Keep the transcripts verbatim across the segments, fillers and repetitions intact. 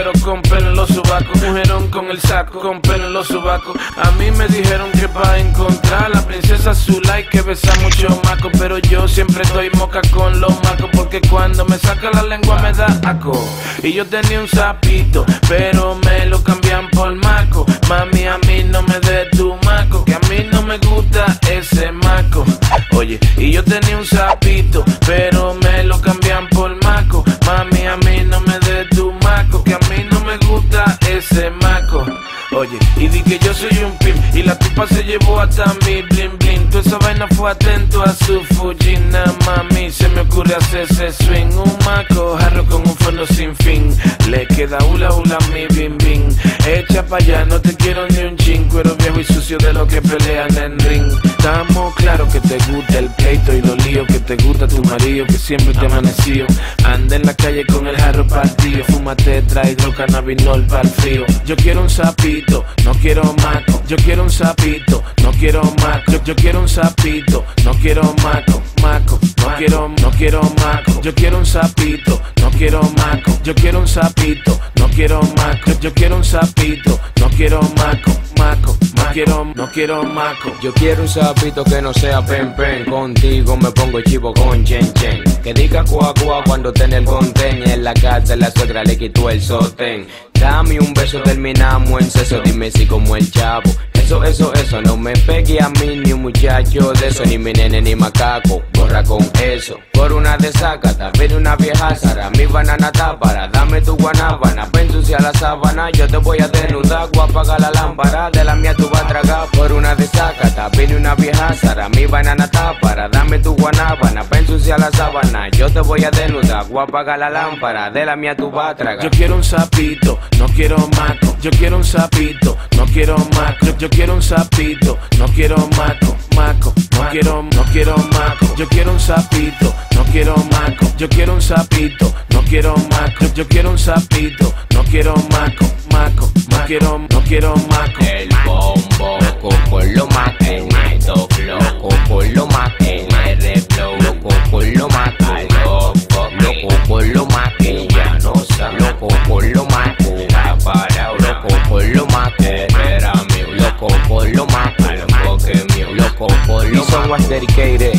pero con pelo en los sobacos. Mujerón con el saco, con pelo en los sobacos. A mí me dijeron que para encontrar a la princesa azul hay que besar mucho maco, pero yo siempre estoy moca con los macos, porque cuando me saca la lengua me da aco. Y yo tenía un sapito, pero me lo cambian por maco. Mami, a mí no me dé tu maco, que a mí no me gusta ese maco. Oye, y yo tenía un sapito, pero me lo cambian por maco. Mami, a mí no me dé tu maco, que a mí no me gusta ese maco. Oye, y di que yo soy un pimp y la tipa se llevó hasta mi bling bling. Toda esa vaina fue atento a su Fujina, mami. Se me ocurre hacer ese swing. Un maco, jarro con un fondo sin fin. Le queda hula hula mi bim bim. Echa pa' allá, no te quiero ni un chin. Cuero viejo y sucio de los que pelean en ring. Estamos claro que te gusta el pleito y los líos, que te gusta tu marido, que siempre te amaneció. Anda en la calle con el jarro partido. Fúmate, trae hidrocannabinol para el frío. Yo quiero un sapito, no quiero maco. Yo quiero un sapito, no quiero maco. Yo, yo quiero un sapito, no quiero maco. Maco, no quiero, no quiero maco. Yo quiero un sapito, no quiero maco. Yo quiero un sapito, no quiero maco. Yo, yo quiero un sapito, no quiero maco. Maco, no quiero, no quiero maco. Yo quiero un sapito que no sea pen pen. Contigo me pongo chivo con chen chen. Que diga cuá cuá cuando ten el contén. En la casa la suegra le quitó el sostén. Dame un beso, terminamos en seso. Dime si como el chavo. Eso, eso, eso, no me pegue a mí ni un muchacho de eso, ni mi nene ni macaco, borra con eso. Por una desacata, viene una vieja Sara, mi banana tápara, dame tu guanábana, pa' ensuciar la sábana, yo te voy a desnudar, voy a apagar la lámpara, de la mía tú vas a tragar. Por una desacata, viene una vieja Sara, mi banana tápara, dame tu guanábana, pa' ensuciar la sábana, yo te voy a desnudar, voy a apagar la lámpara, de la mía tú vas a tragar. Yo quiero un sapito, no quiero maco. Yo quiero un sapito, no quiero maco. Yo, yo quiero un sapito, no quiero maco. Maco, no quiero, no quiero maco. Yo quiero un sapito, no quiero maco. Yo quiero un sapito, no quiero maco. Yo quiero un sapito, no quiero maco. Maco, no quiero, no quiero maco. El bombo, loco por lo maco. El maito flow, loco por lo maco. El R flow, loco por lo maco. Loco, loco por lo maco. Ya no sabe, loco por lo maco. Ha parado, loco por lo maco. Era mío, loco por lo maco. Loco que mío, loco por lo maco. This song was dedicated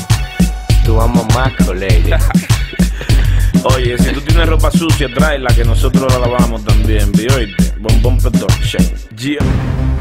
to a maco lady. Oye, si tú tienes ropa sucia, tráela que nosotros la lavamos también, ¿vi? Oíste, Bombón Production. Yeah.